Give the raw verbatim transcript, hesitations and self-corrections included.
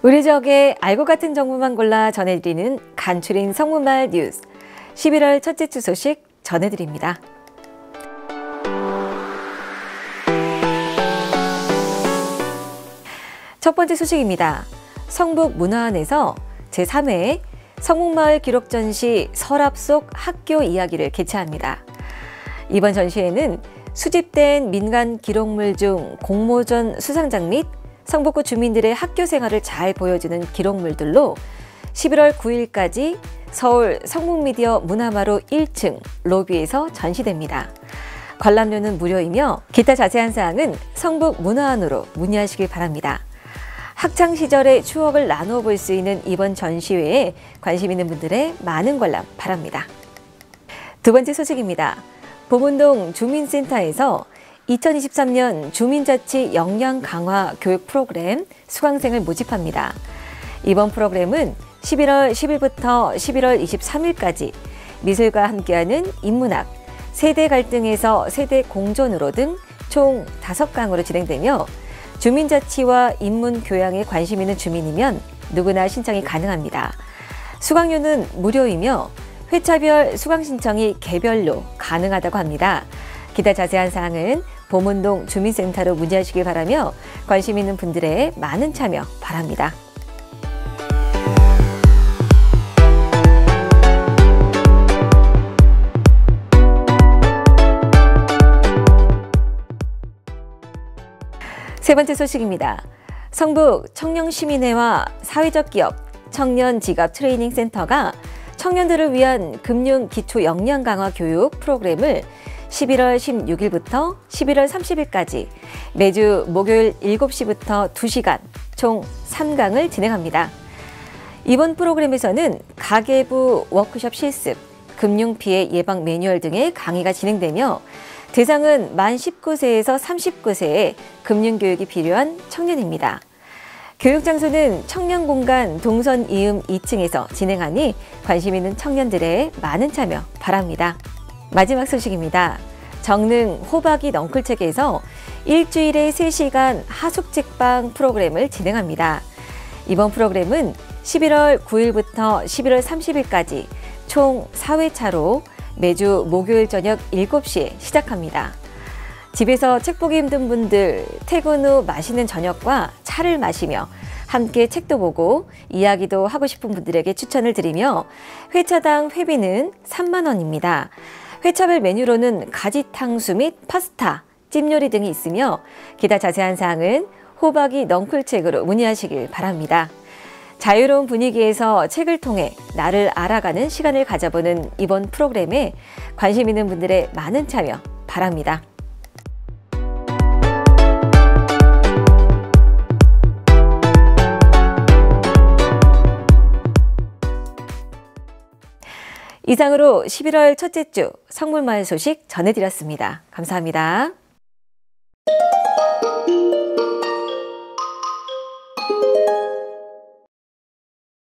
우리 지역의 알고 같은 정보만 골라 전해드리는 간추린 성문마을 뉴스. 십일월 첫째 주 소식 전해드립니다. 첫 번째 소식입니다. 성북문화원에서 제삼 회 성북마을 기록전시 서랍 속 학교 이야기를 개최합니다. 이번 전시회는 수집된 민간 기록물 중 공모전 수상작 및 성북구 주민들의 학교 생활을 잘 보여주는 기록물들로 십일월 구일까지 서울 성북미디어 문화마루 일 층 로비에서 전시됩니다. 관람료는 무료이며 기타 자세한 사항은 성북문화원으로 문의하시길 바랍니다. 학창시절의 추억을 나누어 볼 수 있는 이번 전시회에 관심 있는 분들의 많은 관람 바랍니다. 두 번째 소식입니다. 보문동 주민센터에서 이천이십삼 년 주민자치 역량 강화 교육 프로그램 수강생을 모집합니다. 이번 프로그램은 십일월 십일부터 십일월 이십삼일까지 미술과 함께하는 인문학, 세대 갈등에서 세대 공존으로 등 총 다섯 강으로 진행되며 주민자치와 인문교양에 관심 있는 주민이면 누구나 신청이 가능합니다. 수강료는 무료이며 회차별 수강 신청이 개별로 가능하다고 합니다. 기타 자세한 사항은 보문동 주민센터로 문의하시길 바라며 관심 있는 분들의 많은 참여 바랍니다. 세 번째 소식입니다. 성북 청년시민회와 사회적 기업 청년직업 트레이닝 센터가 청년들을 위한 금융 기초 역량 강화 교육 프로그램을 십일월 십육일부터 십일월 삼십일까지 매주 목요일 일곱 시부터 두 시간 총 삼 강을 진행합니다. 이번 프로그램에서는 가계부 워크숍 실습, 금융피해 예방 매뉴얼 등의 강의가 진행되며 대상은 만 십구 세에서 삼십구 세의 금융교육이 필요한 청년입니다. 교육장소는 청년공간 동선 이음 이 층에서 진행하니 관심 있는 청년들의 많은 참여 바랍니다. 마지막 소식입니다. 정릉 호박이 넝클책에서 일주일에 세 시간 하숙책방 프로그램을 진행합니다. 이번 프로그램은 십일월 구일부터 십일월 삼십일까지 총 사 회차로 매주 목요일 저녁 일곱 시에 시작합니다. 집에서 책 보기 힘든 분들, 퇴근 후 맛있는 저녁과 차를 마시며 함께 책도 보고 이야기도 하고 싶은 분들에게 추천을 드리며 회차당 회비는 삼만 원입니다. 회차별 메뉴로는 가지탕수 및 파스타, 찜요리 등이 있으며 기타 자세한 사항은 호박이 넝클책으로 문의하시길 바랍니다. 자유로운 분위기에서 책을 통해 나를 알아가는 시간을 가져보는 이번 프로그램에 관심 있는 분들의 많은 참여 바랍니다. 이상으로 십일월 첫째 주 성문마을 소식 전해드렸습니다. 감사합니다.